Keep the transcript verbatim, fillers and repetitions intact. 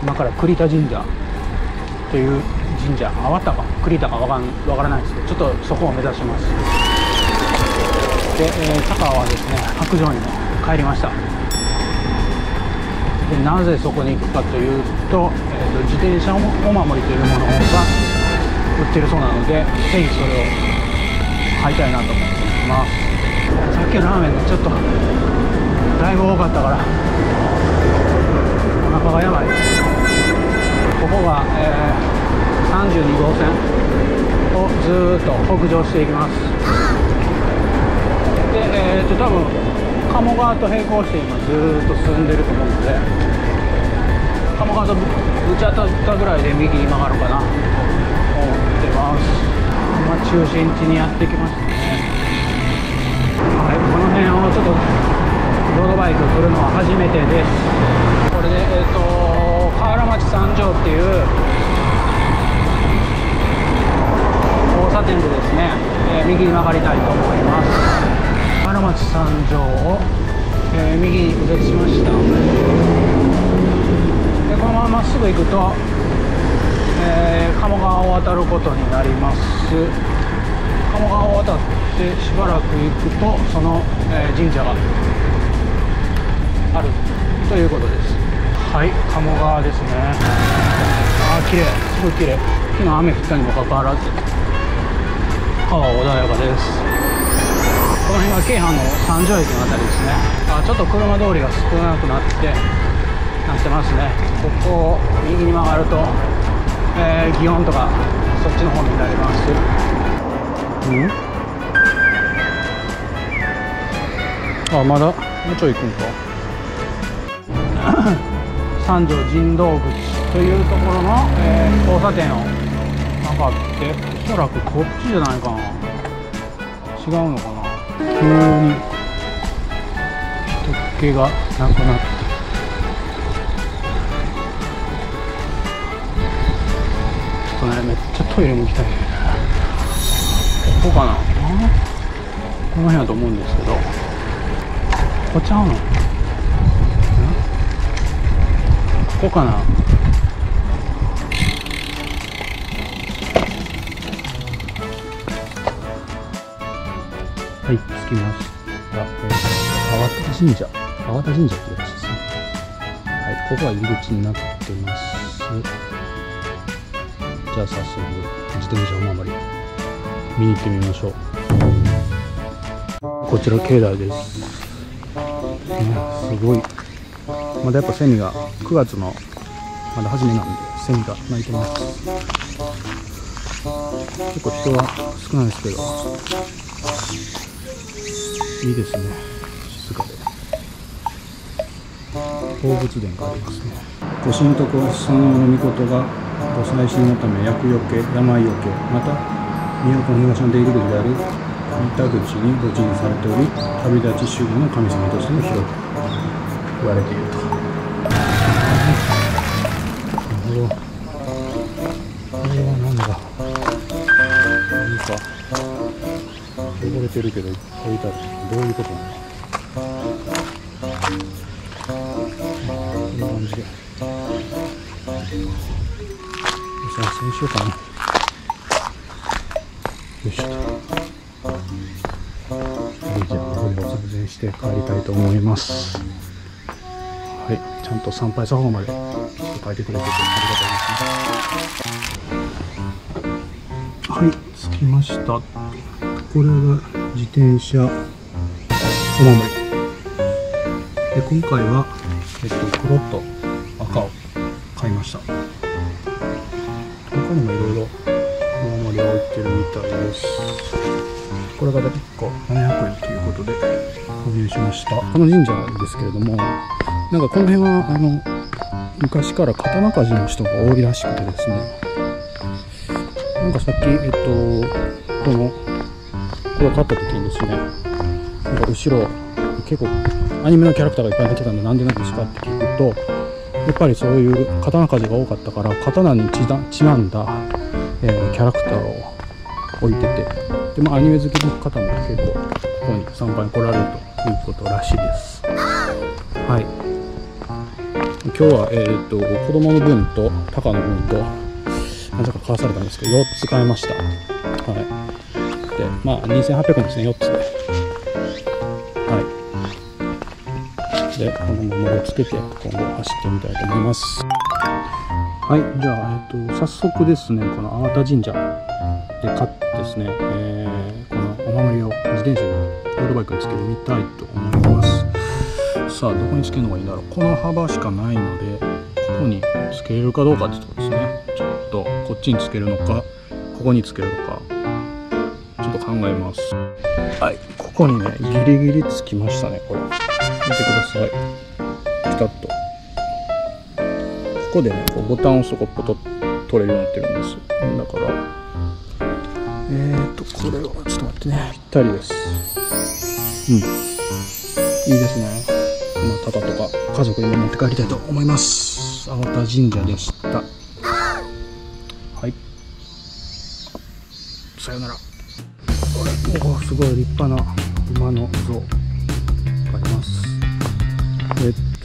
今から栗田神社という神社、あわったか栗田かわかんわからないですけど、ちょっとそこを目指します。で、えー、高はですね白状にね帰りました。でなぜそこに行くかというと、えー、と自転車お守りというものが売ってるそうなので、ぜひそれを買いたいなと思っています。さっきのラーメンでちょっとだいぶ多かったからお腹がやばいです。ここが、えー、さんじゅうにごうせんをずーっと北上していきます。で、えー、と多分鴨川と並行して今ずーっと進んでると思うので、鴨川とぶち当たったぐらいで右に曲がるかなと思ってます。まあ、中心地にやってきましたね。はい、この辺をちょっとロードバイク来るのは初めてです。これで、えー、と河原町三条っていう交差点でですね、えー、右に曲がりたいと思います。河原町三条を、えー、右に右折しました。でこのまままっすぐ行くと、えー、鴨川を渡ることになります。鴨川を渡ってしばらく行くとその、えー、神社があるということです。はい、鴨川ですね。あー綺麗、すごい綺麗。昨日雨降ったにもかかわらず川は穏やかです。この辺が京阪の三条駅のあたりですね。あ、ちょっと車通りが少なくなってなってますね。ここを右に曲がると、えー、祇園とかそっちの方になります。んあ、まだもうちょい行くんか。三条神道口というところの、えー、交差点を曲がって、おそらくこっちじゃないかな、違うのかな。急に人っ気がなくなって、ちょっとねめっちゃトイレに行きたいね。ここかな、この辺だと思うんですけど、こっちゃうの、ここかな。はい、着きました。えー、粟田神社、粟田神社っていうらしいですね。はい、ここが入り口になってます。じゃあ早速自転車お守り見に行ってみましょう。こちら境内です。ね、すごい。まだやっぱセミがくがつのまだ初めなんでセミが鳴いてます。結構人は少ないですけどいいですね、静かで。宝物殿がありますね。ご神徳は三王の御事がご祭神のため厄除け、病除け、また都の東の出入り口である三田口にご鎮されており、旅立ち守護の神様としても広く言われていると。なるほど。これは何だ、何か汚れてるけどいっぱいいたらどういうことなの。こんな感じで再生しようかな。よしと。じゃあこれを撮影して帰りたいと思います。はい、ちゃんと参拝作法まで書いてくれててありがたいですね。はい、着きました。これが自転車お守りで、今回は、えっと、黒と赤を買いました。他にもいろいろお守りが置いてるみたいです。これがいっこななひゃくえんということで購入しました。この神社ですけれども、なんかこの辺はあの昔から刀鍛冶の人が多いらしくてですね、なんかさっき、えっと、このこれを買った時にですね、なんか後ろ結構アニメのキャラクターがいっぱい出てたんで、なんでなんですかって聞くと、やっぱりそういう刀鍛冶が多かったから、刀にちな、ちなんだ、えー、キャラクターを置いてて、で、まあ、アニメ好きの方も結構ここに参拝に来られるということらしいです。はい。 今日は、えー、と子供の分とタカの分となぜか買わされたんですけどよっつ買いました。はいでまあにせんはっぴゃくえんですね、よっつで。はいでこのままをつけて今後走ってみたいと思います。はいじゃあ、えー、と早速ですね、この粟田神社で買ってですね、えー、このお守りを自転車にロードバイクにつけてみたいと思います。さあどこにつけるのがいいんだろう。この幅しかないのでここにつけれるかどうかってとこですね。ちょっとこっちにつけるのかここにつけるのかちょっと考えます。はい、ここにねギリギリつきましたね。これ見てください。ピタッとここでねこうボタンを押すとこポトッ取れるようになってるんです。だからえーとこれをちょっと待ってね、ぴったりです。うんいいですね。タカとか家族にも持って帰りたいと思います。粟田神社でした。はい、さよなら。おおすごい立派な馬の像があります。えっ